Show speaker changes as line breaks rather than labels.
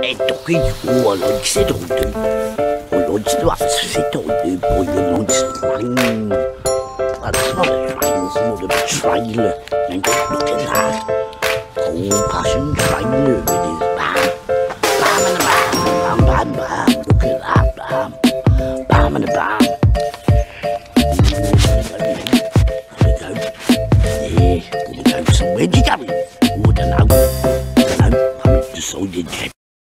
Edrych o loiset rwydyn. O loiset o afset o dy bwy o loiset train. That's not a train, it's more of a trailer. And look at that. Old passion trailer it is.